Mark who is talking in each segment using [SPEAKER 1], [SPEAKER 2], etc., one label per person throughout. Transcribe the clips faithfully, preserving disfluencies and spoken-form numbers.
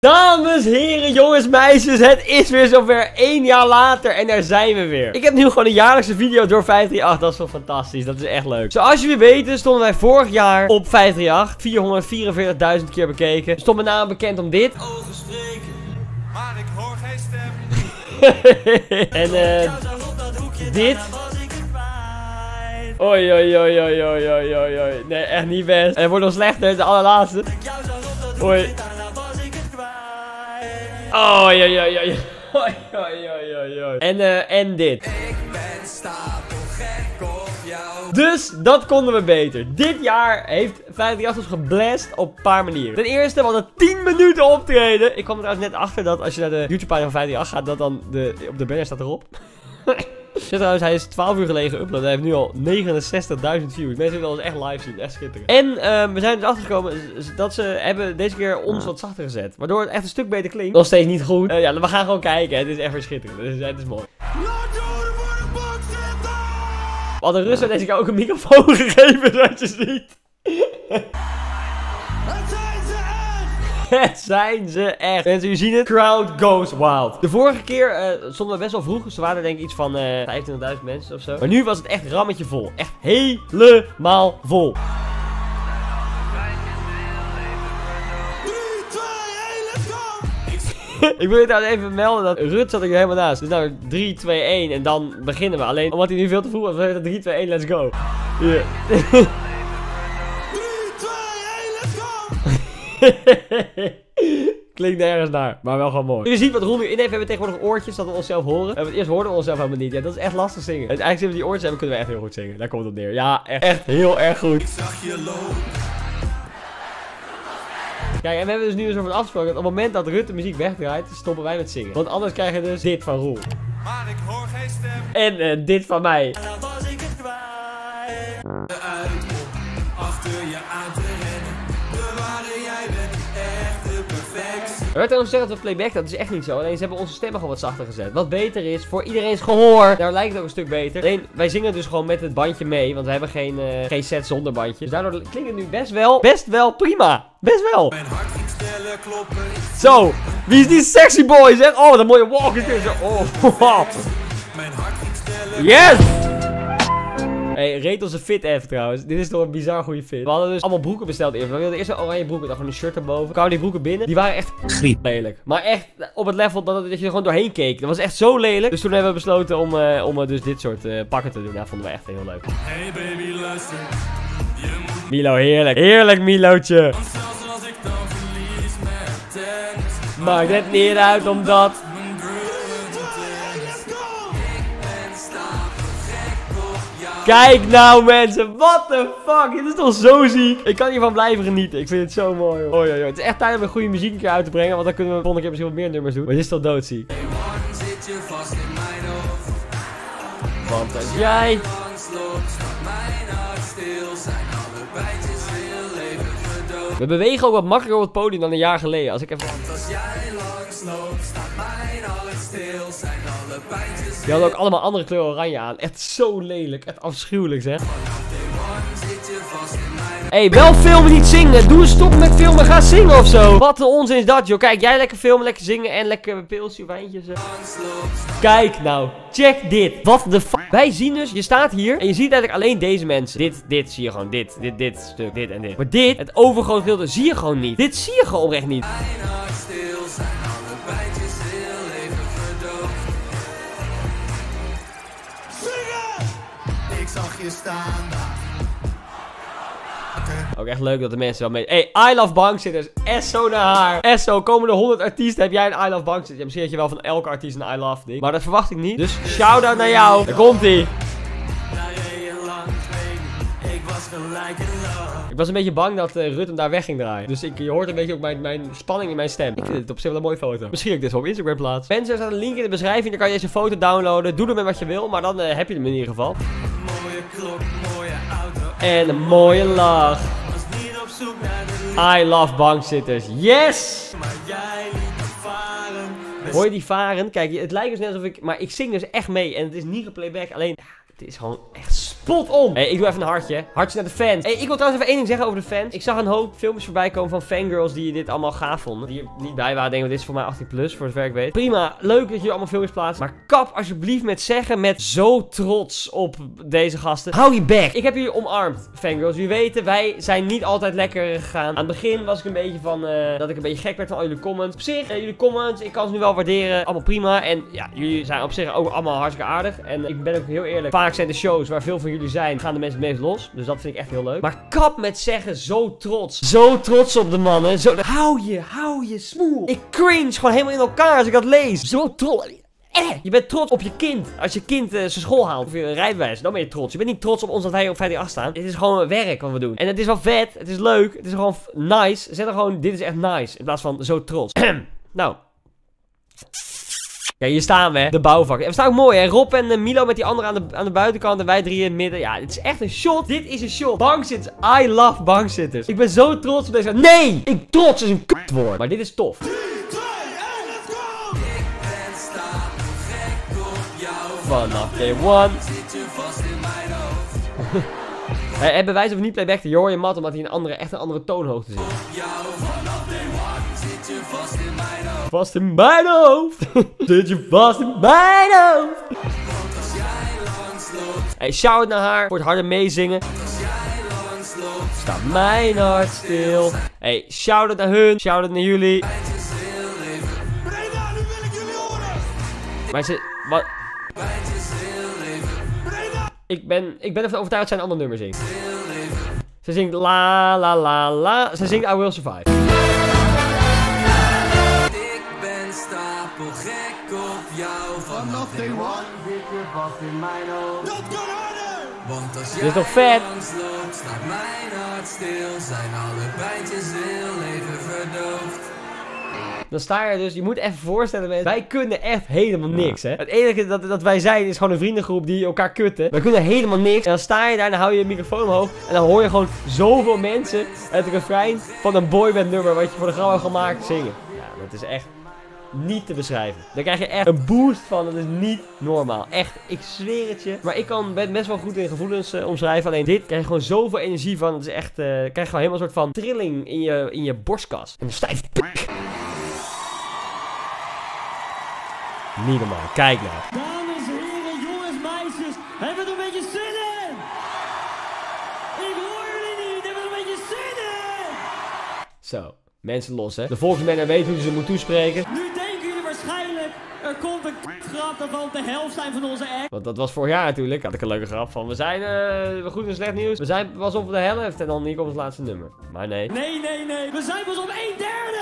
[SPEAKER 1] Dames, heren, jongens, meisjes, het is weer zover. Één jaar later en daar zijn we weer. Ik heb nu gewoon een jaarlijkse video door vijf drie acht. Dat is wel fantastisch. Dat is echt leuk. Zoals jullie weten stonden wij vorig jaar op vijf drie acht. vierhonderdvierenveertigduizend keer bekeken. Stond met name bekend om dit.
[SPEAKER 2] Ogen spreken, maar ik hoor geen stem.
[SPEAKER 1] En eh... dit. Oei, oei, oei, oei, oei, oei, oei, oei. Nee, echt niet best. En het wordt nog slechter, de allerlaatste. Oei. Oei, oei, oei, oei. Oei, oei, oei, oei, oei. En, uh, en dit.
[SPEAKER 2] Ik ben stapelgek op jou.
[SPEAKER 1] Dus, dat konden we beter. Dit jaar heeft vijf drie acht ons geblest op een paar manieren. Ten eerste, we hadden tien minuten optreden. Ik kwam er trouwens net achter dat als je naar de YouTube-pagina van vijf drie acht gaat, dat dan de, op de banner staat erop. Zit trouwens, hij is twaalf uur geleden geüpload. Hij heeft nu al negenenzestigduizend views. Mensen willen ons echt live zien. Echt schitterend. En uh, we zijn dus achtergekomen dat ze hebben deze keer ons wat zachter gezet. Waardoor het echt een stuk beter klinkt. Nog steeds niet goed. Uh, ja, we gaan gewoon kijken. Het is echt weer schitterend. Het is, het is mooi. We hadden Russen deze keer ook een microfoon gegeven, zoals je ziet. Het zijn ze echt. Mensen, jullie zien het. Crowd goes wild. De vorige keer uh, stonden we best wel vroeg. Dus er waren er denk ik iets van uh, vijfentwintigduizend mensen of zo. Maar nu was het echt rammetje vol. Echt helemaal vol. Ik wil je trouwens even melden dat Rut zat er helemaal naast. Dus nou drie, twee, één en dan beginnen we. Alleen omdat hij nu veel te vroeg was, we hebben drie, twee, één, let's go. Yeah. Klinkt nergens naar, maar wel gewoon mooi. Je ziet wat Ron nu in heeft. We hebben tegenwoordig oortjes dat we onszelf horen. We hebben het eerst hoorden we onszelf helemaal niet. Ja, dat is echt lastig zingen. En eigenlijk sinds we die oortjes hebben, kunnen we echt heel goed zingen. Daar komt het op neer. Ja, echt, echt heel erg goed.
[SPEAKER 2] Ik zag je lopen.
[SPEAKER 1] Kijk, en we hebben dus nu een soort van afgesproken dat op het moment dat Rut de muziek wegdraait, stoppen wij met zingen. Want anders krijg je dus dit van Roel.
[SPEAKER 2] Maar ik hoor geen stem.
[SPEAKER 1] En uh, dit van mij.
[SPEAKER 2] En dan was ik het kwijt. Uit om achter je aan te rennen. Bewaren, jij bent echt de perfectie.
[SPEAKER 1] Er werd trouwens gezegd dat we playback, dat is echt niet zo. Alleen ze hebben onze stemmen gewoon wat zachter gezet. Wat beter is voor iedereen's gehoor. Daar lijkt het ook een stuk beter. Alleen wij zingen dus gewoon met het bandje mee. Want we hebben geen, uh, geen set zonder bandje. Dus daardoor klinkt het nu best wel, best wel prima. Best wel.
[SPEAKER 2] Mijn hart ging sneller kloppen.
[SPEAKER 1] Zo, wie is die sexy boy? Zeg, oh, wat een mooie walk is dit. Zo, oh, wow.
[SPEAKER 2] Mijn hart ging sneller.
[SPEAKER 1] Yes! Hey, rate onze fit even trouwens. Dit is toch een bizar goede fit. We hadden dus allemaal broeken besteld eerst. We wilden eerst een oranje broek en dan gewoon een shirt erboven. Kwamen die broeken binnen. Die waren echt griep lelijk. Maar echt op het level dat, dat je er gewoon doorheen keek. Dat was echt zo lelijk. Dus toen hebben we besloten om, uh, om uh, dus dit soort uh, pakken te doen. Dat vonden we echt heel leuk.
[SPEAKER 2] Hey baby, luister. Je moet
[SPEAKER 1] Milo, heerlijk. Heerlijk, Milootje.
[SPEAKER 2] zelfs als ik dan verlies met tennis.
[SPEAKER 1] Maakt het niet uit omdat...
[SPEAKER 2] Mijn gruwelijke tennis. Ik ben stapelgek op jou.
[SPEAKER 1] Kijk nou mensen, what the fuck, dit is toch zo ziek. Ik kan hiervan blijven genieten, ik vind het zo mooi hoor. Oei, oei, oei. Het is echt tijd om een goede muziek een keer uit te brengen, want dan kunnen we de volgende keer misschien wat meer nummers doen. Maar dit is toch doodziek.
[SPEAKER 2] Hey one, zit je vast in mijn hoofd.
[SPEAKER 1] Want als jij...
[SPEAKER 2] Langs loopt, staat mijn hart stil. Zijn alle pijntjes heel even verdoofd.
[SPEAKER 1] We bewegen ook wat makkelijker op het podium dan een jaar geleden. Als ik even...
[SPEAKER 2] Want als jij langs loopt, staat mijn hart stil. Zijn alle pijntjes
[SPEAKER 1] Die hadden ook allemaal andere kleuren oranje aan. Echt zo lelijk, echt afschuwelijk zeg.
[SPEAKER 2] Day one, zit je vast in mijn
[SPEAKER 1] Hé, hey, wel filmen, niet zingen. Doe stop met filmen, ga zingen of zo. Wat een onzin is dat, joh. Kijk, jij lekker filmen, lekker zingen en lekker pilsje of wijntjes.
[SPEAKER 2] langs loopt.
[SPEAKER 1] Kijk nou, check dit. Wat de fuck. Wij zien dus, je staat hier en je ziet eigenlijk alleen deze mensen. Dit, dit zie je gewoon, dit, dit, dit stuk, dit en dit. Maar dit, het overgrote gedeelte, zie je gewoon niet. Dit zie je gewoon oprecht niet.
[SPEAKER 2] Mijn hart stil, zijn alle pijntjes heel even verdoofd. Zingen! Ik zag je staan daar.
[SPEAKER 1] Ook echt leuk dat de mensen wel mee... Hey, I love bankzitters. Esso naar haar. Esso, komende honderd artiesten heb jij een I love bankzitter. Ja, misschien heb je wel van elke artiest een I love ding. Maar dat verwacht ik niet. Dus shout-out naar jou. Daar komt ie.
[SPEAKER 2] Ik was gelijk in love.
[SPEAKER 1] Ik was een beetje bang dat uh, Rut hem daar weg ging draaien. Dus ik, je hoort een beetje ook mijn, mijn spanning in mijn stem. Ik vind het op zich wel een mooie foto. Misschien ook dit wel op Instagram plaats. Mensen, er staat een link in de beschrijving. Dan kan je deze foto downloaden. Doe ermee wat je wil. Maar dan uh, heb je hem in ieder geval.
[SPEAKER 2] Mooie klok, mooie auto.
[SPEAKER 1] En een mooie lach.
[SPEAKER 2] Was niet op zoek naar de liefde,
[SPEAKER 1] I love bankzitters. Yes!
[SPEAKER 2] maar jij liet me varen.
[SPEAKER 1] Hoor je die varen? Kijk, het lijkt dus net alsof ik... Maar ik zing dus echt mee. En het is niet geplayback. Alleen, ja, het is gewoon echt... spot on. Hey, ik doe even een hartje. Hartje naar de fans. Hey, ik wil trouwens even één ding zeggen over de fans. Ik zag een hoop filmpjes voorbij komen van fangirls die dit allemaal gaaf vonden. Die er niet bij waren. Denk ik, dit is voor mij achttien plus, voor zover ik weet. Prima, leuk dat jullie allemaal filmpjes plaatsen. Maar kap alsjeblieft met zeggen met zo trots op deze gasten. Hou je back. Ik heb jullie omarmd, fangirls. Jullie weten, wij zijn niet altijd lekker gegaan. Aan het begin was ik een beetje van, uh, dat ik een beetje gek werd van al jullie comments. Op zich, uh, jullie comments, ik kan ze nu wel waarderen. Allemaal prima. En ja, jullie zijn op zich ook allemaal hartstikke aardig. En ik ben ook heel eerlijk. Vaak zijn de shows waar veel van jullie zijn, gaan de mensen het meest los. Dus dat vind ik echt heel leuk. Maar kap met zeggen, zo trots. Zo trots op de mannen. Zo, hou je, hou je, smoel. Ik cringe gewoon helemaal in elkaar als ik dat lees. Zo trots. Eh, je bent trots op je kind. Als je kind uh, zijn school haalt of je rijbewijs, dan ben je trots. Je bent niet trots op ons dat wij op vijf drie acht staan. Het is gewoon werk wat we doen. En het is wel vet. Het is leuk. Het is gewoon nice. Zet er gewoon, dit is echt nice. In plaats van zo trots. Nou. Ja, hier staan we, hè. De bouwvakken. En we staan ook mooi, hè. Rob en uh, Milo met die andere aan de, aan de buitenkant. En wij drie in het midden. Ja, dit is echt een shot. Dit is een shot. Bankzitters. I love bankzitters. Ik ben zo trots op deze. Nee! Ik trots is een kutwoord. Maar dit is tof. Vanaf day one. Zit je vast in mijn hoofd. Hij heeft bewijs of niet playback. Je hoor je mat omdat hij een andere, echt een andere toonhoogte zit. Vanaf day one zit je vast in mijn hoofd. Vast in mijn hoofd. Zit je vast in mijn hoofd. Want als jij langs loopt. Hey, shout naar haar voor het harde meezingen. Als jij langs loopt. Staat mijn hart stil. Hey, shout naar hun. Shout naar jullie. Breda, nu wil ik jullie horen. Maar ze, wat? Ik ben, ik ben ervan overtuigd dat zij een ander nummer zingt. Ze zingt la la la la. Ze zingt I Will Survive. Ik ben stapel gek op jou. Vanaf day one zit je vast in mijn hoofd. Dat kan harder! Want als jij langs loopt, staat mijn hart stil. Zijn alle pijntjes heel leven verdoofd. Dan sta je dus, je moet even voorstellen mensen, wij kunnen echt helemaal niks, hè. Het enige dat, dat wij zijn is gewoon een vriendengroep die elkaar kutten. Wij kunnen helemaal niks. En dan sta je daar en dan hou je je microfoon omhoog. En dan hoor je gewoon zoveel mensen het refrein van een boyband nummer wat je voor de grauw hebt gemaakt zingen. Ja, dat is echt niet te beschrijven. Daar krijg je echt een boost van, dat is niet normaal. Echt, ik zweer het je. Maar ik kan ben best wel goed in gevoelens uh, omschrijven. Alleen dit krijg je gewoon zoveel energie van. Het is echt, uh, krijg je gewoon helemaal een soort van trilling in je, in je borstkas. En een stijf pik. Niet normaal, kijk nou.
[SPEAKER 3] Dames, heren, jongens, meisjes, hebben we er een beetje zin in? Ik hoor jullie niet, hebben we er een beetje zin in?
[SPEAKER 1] Zo, mensen los, hè. De volksmenner weet hoe ze moeten toespreken.
[SPEAKER 3] Nu denken jullie waarschijnlijk, er komt een grap dat we op de helft zijn van onze act.
[SPEAKER 1] Want dat was vorig jaar natuurlijk, had ik een leuke grap van. We zijn, uh, goed en slecht nieuws. We zijn pas op de helft en dan hier komt het laatste nummer. Maar nee.
[SPEAKER 3] Nee, nee, nee, we zijn pas op een derde!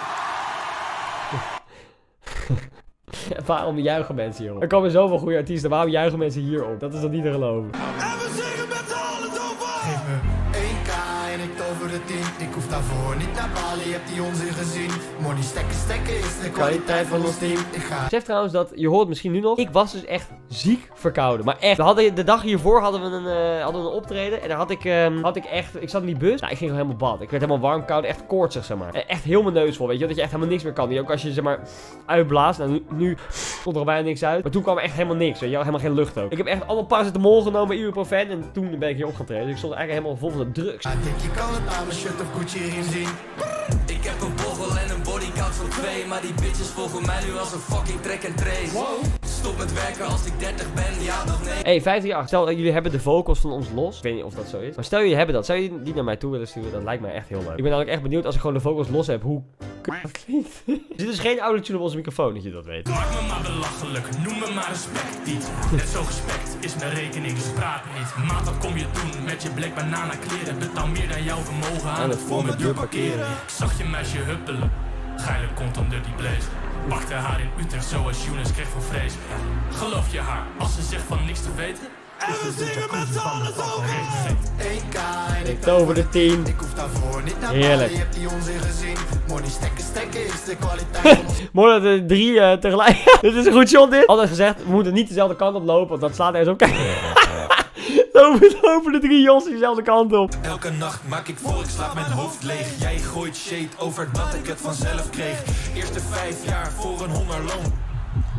[SPEAKER 1] Waarom juichen mensen hierop? Er komen zoveel goede artiesten, waarom juichen mensen hierop? Dat is dan niet te geloven.
[SPEAKER 2] En we zeggen met z'n allen tover! Geef me één K en ik tover de tien. Ik hoef daarvoor niet naar Bali, je hebt die onzin gezien. Money stekken stekken is de kwaliteit van ons team. Ik ga...
[SPEAKER 1] Zeg trouwens dat, je hoort het misschien nu nog, ik was dus echt ziek verkouden. Maar echt, we hadden, de dag hiervoor hadden we een, uh, hadden we een optreden. En daar had ik, um, had ik echt, ik zat in die bus. Nou, ik ging gewoon helemaal bad. Ik werd helemaal warm, koud, echt koortsig, zeg maar. Echt heel mijn neus vol, weet je. Dat je echt helemaal niks meer kan. Die ook als je, zeg maar, uitblaast. Nou, nu, nu komt er bijna niks uit. Maar toen kwam er echt helemaal niks, weet je. Helemaal geen lucht ook. Ik heb echt allemaal paracetamol genomen, ibuprofen. En toen ben ik hier opgetreden. Dus ik stond eigenlijk helemaal vol van de drugs.
[SPEAKER 2] Ik denk je kan het aan mijn shirt of Gucci erin zien. Ik heb een bochel en een bodycount van twee. Maar die bitches volgen mij nu als een fucking track and trace. Wow. Stop met werken als ik dertig ben, ja of nee?
[SPEAKER 1] Hey, vijf drie acht. Stel, jullie hebben de vocals van ons los. Ik weet niet of dat zo is. Maar stel, jullie hebben dat. Zou je die naar mij toe willen sturen? Dat lijkt mij echt heel leuk. Ik ben namelijk echt benieuwd als ik gewoon de vocals los heb. Hoe k*** dat klinkt. Er zit dus geen autotune op onze microfoon, dat je dat weet.
[SPEAKER 4] Maak me maar belachelijk, noem me maar respectiet. Net zo gespekt is mijn rekening, dus praat niet. Maat, wat kom je doen met je black banana kleren? Betaal meer dan jouw vermogen aan het voor mijn deur parkeren. Ik zag je meisje huppelen, geilig komt onder die blaze. Pakte haar in Utrecht zoals Younes kreeg voor vrees. Geloof je haar als ze zegt van niks te weten?
[SPEAKER 2] En we zingen met z'n allen tover! één K en ik
[SPEAKER 1] tover de tien.
[SPEAKER 2] Ik hoef daarvoor niet naar
[SPEAKER 1] Heerlijk.
[SPEAKER 2] Bali, je hebt die onzin gezien. Money stekken stekken is de kwaliteit van ons.
[SPEAKER 1] Mooi dat er drie uh, tegelijk. Dit is een goed shot dit. Altijd gezegd, we moeten niet dezelfde kant op lopen, want dat slaat ergens op. Kijk. Lopen, lopen de drie jongens dezelfde kant op.
[SPEAKER 2] Elke nacht maak ik voor ik slaap mijn hoofd leeg. Jij gooit shade over dat ik het vanzelf kreeg. Eerste vijf jaar voor een hongerloon.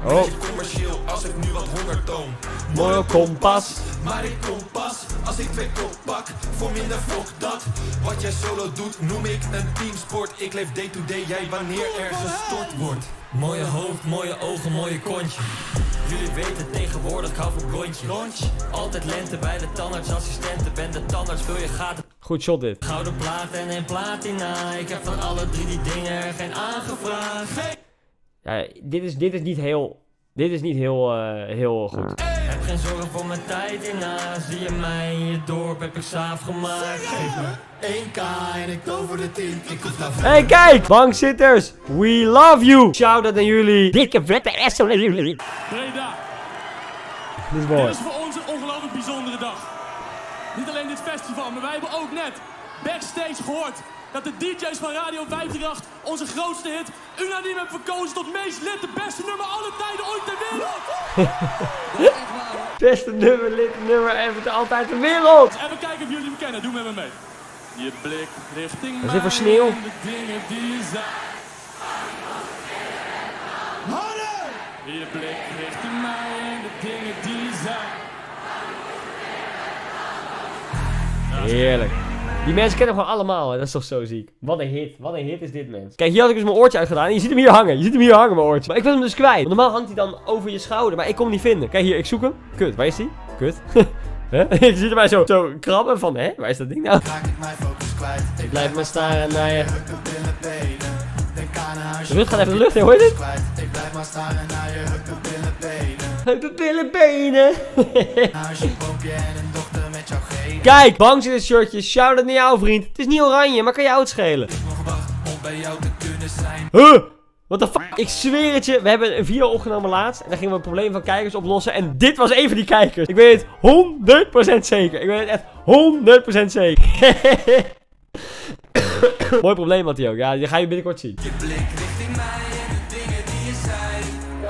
[SPEAKER 1] Oh.
[SPEAKER 2] Beetje commercieel als ik nu wat honger toon.
[SPEAKER 1] Mooi kompas.
[SPEAKER 2] Maar ik kom pas als ik twee kop pak. Voor minder fok dat. Wat jij solo doet noem ik een teamsport. Ik leef day to day, jij wanneer er gestort wordt. Mooie hoofd, mooie ogen, mooie kontje. Jullie weten tegenwoordig, ik hou van blondje. Altijd lente bij de tandartsassistenten. Ben de tandarts, vul je gaten.
[SPEAKER 1] Goed shot dit.
[SPEAKER 2] Gouden platen en platina. Ik heb van alle drie die dingen er geen aangevraagd.
[SPEAKER 1] Ja, dit is, dit is niet heel... Dit is niet heel, uh, heel goed.
[SPEAKER 2] Heb geen zorgen voor mijn tijd hierna. Zie je mij in je dorp, heb ik saaf gemaakt. Geef me één k en ik tover de tien. Ik hoef naar
[SPEAKER 1] Hey, kijk! Bankzitters, we love you! Shout-out aan jullie. Dikke vette essen.
[SPEAKER 4] Breda.
[SPEAKER 1] Dit is
[SPEAKER 4] Dit
[SPEAKER 1] mooi.
[SPEAKER 4] is voor ons een ongelooflijk bijzondere dag. Niet alleen dit festival, maar wij hebben ook net backstage gehoord dat de D J's van Radio vijfhonderdachttien onze grootste hit unaniem hebben verkozen tot meest lit, de beste nummer alle tijden ooit ter wereld.
[SPEAKER 1] Beste nummer, lid nummer, even altijd de wereld.
[SPEAKER 4] Even kijken of jullie hem kennen, doe met me mee. Je blik richting mij.
[SPEAKER 1] Wat is dit voor sneeuw?
[SPEAKER 4] en de dingen die je zei. Je blik richting mij en de dingen die je zei.
[SPEAKER 1] Heerlijk. Die mensen kennen hem gewoon allemaal, hè. Dat is toch zo ziek. Wat een hit, wat een hit is dit, mens. Kijk, hier had ik dus mijn oortje uitgedaan en je ziet hem hier hangen. Je ziet hem hier hangen, mijn oortje. Maar ik was hem dus kwijt. Normaal hangt hij dan over je schouder, maar ik kon hem niet vinden. Kijk hier, ik zoek hem. Kut, waar is hij? Kut. Ik zie erbij zo, zo krabben van, hè, waar is dat ding nou?
[SPEAKER 2] Raak ik mijn focus kwijt. Ik
[SPEAKER 1] Blijf maar staren naar je.
[SPEAKER 2] hukken billen benen. Denk aan een huisje.
[SPEAKER 1] De lucht gaat even de lucht in, hoor je dit?
[SPEAKER 2] Ik blijf maar staren naar je hukken billen benen.
[SPEAKER 1] Hukken pillen benen.
[SPEAKER 2] Een huisje, boompje en een dochter met jouw genen.
[SPEAKER 1] Kijk, bankzitters shirtje, shout-out naar jou, vriend. Het is niet oranje, maar kan jou het schelen?
[SPEAKER 2] Nog wacht om bij jou te kunnen zijn.
[SPEAKER 1] Huh? What the fuck? Ik zweer het je, we hebben een video opgenomen laatst. En daar gingen we een probleem van kijkers oplossen. En dit was een van die kijkers. Ik weet het honderd procent zeker. Ik weet het echt honderd procent zeker. Mooi probleem had hij ook. Ja, die ga je binnenkort zien.
[SPEAKER 2] Je blik richting mij en de dingen die je zei.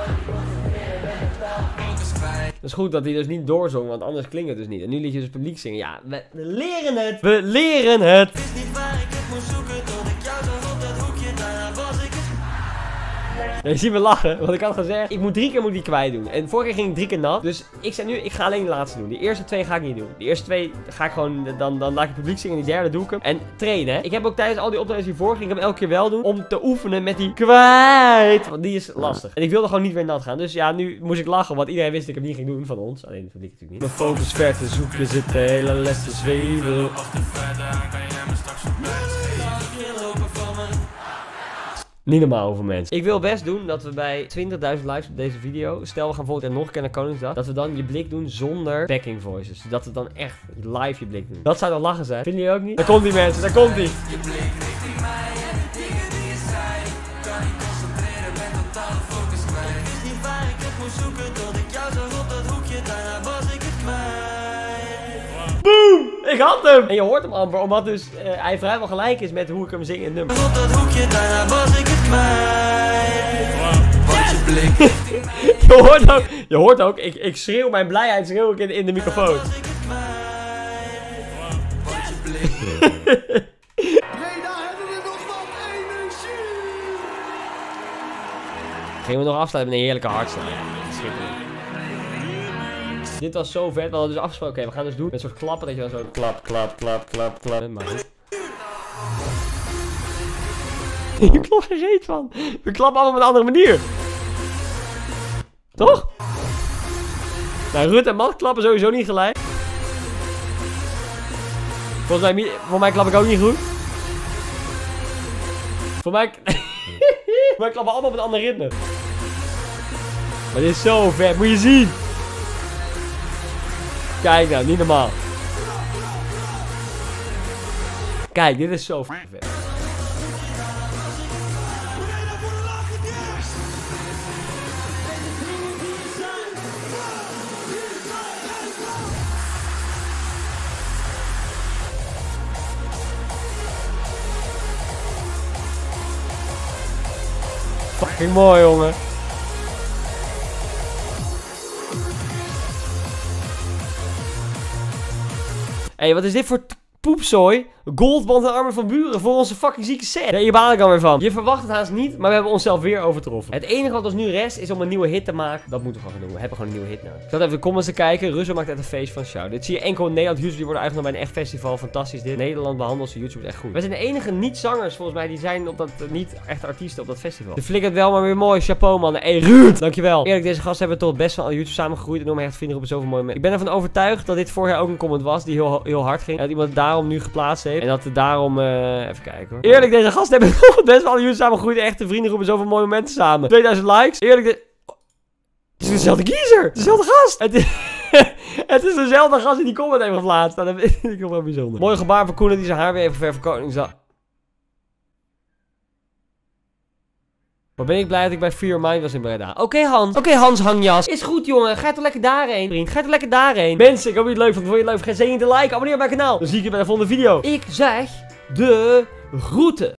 [SPEAKER 2] Focus kwijt.
[SPEAKER 1] Het is goed dat hij dus niet doorzong, want anders klinkt het dus niet. En nu liet je dus publiek zingen. Ja, we, we leren het. We leren het.
[SPEAKER 2] Is niet waar ik het moest zoeken tot ik jou zag op dat hoekje. Daarna was ik het.
[SPEAKER 1] Ja, je ziet me lachen, want ik had gezegd, ik moet drie keer moet die kwijt doen. En vorige keer ging ik drie keer nat. Dus ik zei nu, ik ga alleen de laatste doen. Die eerste twee ga ik niet doen. Die eerste twee ga ik gewoon, dan, dan laat ik het publiek zingen. Die derde doe ik hem. En trainen, hè. Ik heb ook tijdens al die optredens hiervoor, ging ik hem elke keer wel doen. Om te oefenen met die kwijt. Want die is lastig. En ik wilde gewoon niet weer nat gaan. Dus ja, nu moest ik lachen, want iedereen wist dat ik hem niet ging doen van ons. Alleen het publiek natuurlijk niet. Mijn focus ver te zoeken, zit de hele les te zweven.
[SPEAKER 4] Achter verder aan kan je me straks op prijs geven.
[SPEAKER 2] Lopen van me.
[SPEAKER 1] Niet normaal over mensen. Ik wil best doen dat we bij twintigduizend likes op deze video, stel we gaan volgend jaar nog een keer naar Koningsdag, dat we dan je blik doen zonder backing voices. Dat we dan echt live je blik doen. Dat zou dan lachen zijn. Vinden jullie ook niet? Daar komt die mensen, daar komt die.
[SPEAKER 2] Je blik richting mij en de dingen die je zei. Kan je concentreren, ben totaal focus kwijt. Het is niet waar ik het moest zoeken tot ik jou zag op dat hoekje. Daarna was ik het kwijt.
[SPEAKER 1] Boom! Ik had hem! En je hoort hem amper, omdat dus uh, hij vrijwel gelijk is met hoe ik hem zing in het nummer.
[SPEAKER 2] Op dat hoekje, daarna was ik het kwijt. Want je blik richting mij
[SPEAKER 1] Je hoort ook, je hoort ook ik, ik schreeuw mijn blijheid schreeuw ik in, in de microfoon.
[SPEAKER 2] was ik het kwijt. Want je blik.
[SPEAKER 3] Breda hebben we nog wat energie!
[SPEAKER 1] Gingen we nog afsluiten met een heerlijke hartslag. Ja, schitterend. Dit was zo vet, we hadden dus afgesproken, oké, we gaan dus doen met een soort klappen, dat je dan zo klap, klap, klap, klap, klap. Maar goed. Je klopt geen reet van. We klappen allemaal op een andere manier. Toch? Nou, Ruud en Matt klappen sowieso niet gelijk. Volgens mij, voor mij klap ik ook niet goed. Voor mij... Voor mij klappen allemaal op een ander ritme. Maar dit is zo vet, moet je zien. Kijk nou, niet normaal. Kijk, dit is zo vet. Fucking mooi, jongen. Hé, hey, wat is dit voor poepzooi? Goldband en Armin van Buren voor onze fucking zieke set. Ja, hier baal ik dan weer van. Je verwacht het haast niet, maar we hebben onszelf weer overtroffen. Het enige wat ons nu rest is om een nieuwe hit te maken. Dat moeten we gewoon doen. We hebben gewoon een nieuwe hit nodig. Ik zat even de comments te kijken. Russo maakt echt een feest van show. Dit zie je enkel in Nederland. YouTube die worden eigenlijk nog bij een echt festival. Fantastisch dit. Nederland behandelt ze YouTube echt goed. We zijn de enige niet-zangers volgens mij die zijn op dat uh, niet echt artiesten op dat festival. De flikkert wel maar weer mooi. Chapeau man. Hey Ruud. Dankjewel. Eerlijk, deze gasten hebben toch het best van alle YouTube samengegroeid. En noem me echt vrienden op zoveel mooie mensen. Ik ben ervan overtuigd dat dit vorig jaar ook een comment was die heel, heel hard ging. En dat iemand het daarom nu geplaatst heeft. En dat het daarom... Uh, even kijken hoor. Eerlijk, deze gasten hebben toch best wel alle YouTube samengegroeid. Echte vriendengroepen. Zoveel mooie momenten samen. tweeduizend likes. Eerlijk, de... Het is dezelfde kiezer. Dezelfde gast. Het is... Het is dezelfde gast die die comment heeft geplaatst. Dat vind ik nog wel bijzonder. Mooi gebaar van Koenen die zijn haar weer even ver voor Koningsdag. Wat ben ik blij dat ik bij Free Your Mind was in Breda. Oké okay, Hans. Oké okay, Hans hangjas. Is goed jongen. Ga je toch lekker daarheen. Vriend. Ga je toch lekker daarheen. Mensen, ik hoop dat je het leuk vond. Vond je het leuk? Vergeet zeker niet te liken. Abonneer op mijn kanaal. Dan zie ik je bij de volgende video. Ik zeg de groeten.